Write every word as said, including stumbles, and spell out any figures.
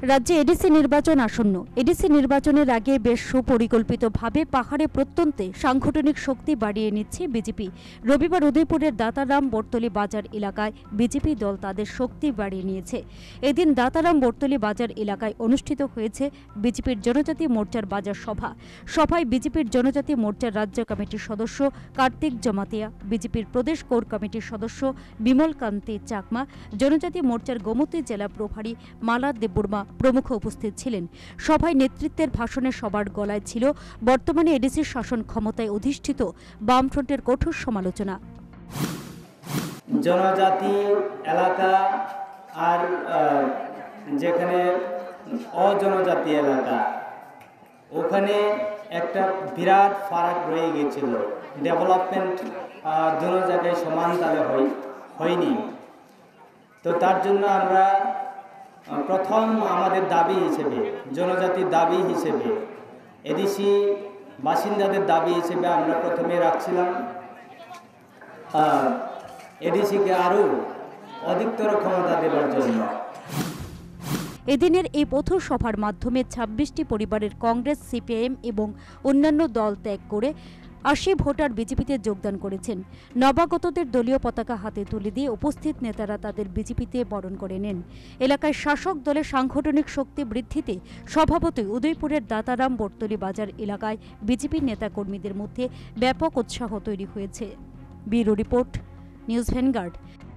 রাজ্যে এডিসি নির্বাচন আসন্ন। এডিসি নির্বাচনের আগে বেশ সুপরিকল্পিতভাবে পাহাড়ে প্রত্যন্তে সাংগঠনিক শক্তি বাড়িয়ে নিচ্ছে বিজেপি। রবিবার উদয়পুরের দাতারাম বটতলী বাজার এলাকায় বিজেপি দল তাদের শক্তি বাড়িয়ে নিয়েছে। এদিন দাতারাম বটতলী বাজার এলাকায় অনুষ্ঠিত হয়েছে বিজেপির জনজাতি মোর্চার বাজার সভা। সভায় বিজেপির জনজাতি মোর্চার রাজ্য কমিটির সদস্য কার্তিক জমাতিয়া, বিজেপির প্রদেশ কোর কমিটির সদস্য বিমল কান্তি চাকমা, জনজাতি মোর্চার গোমতী জেলা প্রভারী মালা দেববর্মা প্রমুখ উপস্থিত ছিলেন। সভায় নেতৃত্বের ভাষণে সবার গলায় ছিল বর্তমানে এডিসির শাসন ক্ষমতায় অধিষ্ঠিত বামফ্রন্টের কঠোর সমালোচনা। জনজাতি এলাকা আর যেখানে অজনজাতি এলাকা, ওখানে একটা বিরাট ফারাক রয়ে গেছিল। ডেভেলপমেন্ট দুটো জায়গায় সমান তালে হয়নি। তো তার জন্য আমরা প্রথম আমাদের দাবি হিসেবে, জনজাতির দাবি হিসেবে, এডিসি বাসিন্দাদের দাবি হিসেবে আমরা প্রথমে রাখছিলাম এডিসিকে আরও অধিকতর ক্ষমতা দেওয়ার জন্য। এদিনের এই পথ সভার মাধ্যমে ছাব্বিশটি পরিবারের কংগ্রেস, সিপিআইএম এবং অন্যান্য দল ত্যাগ করে আশি ভোটার বিজেপিতে যোগদান করেছেন। নবাগতদের দলীয় পতাকা হাতে তুলে দিয়ে উপস্থিত নেতারা তাদের বিজেপিতে বরণ করে নেন। এলাকায় শাসক দলের সাংগঠনিক শক্তি বৃদ্ধিতে স্বভাবতই উদয়পুরের দাতারাম বটতলী বাজার এলাকায় বিজেপির নেতাকর্মীদের মধ্যে ব্যাপক উৎসাহ তৈরি হয়েছে। Bureau report, news vanguard.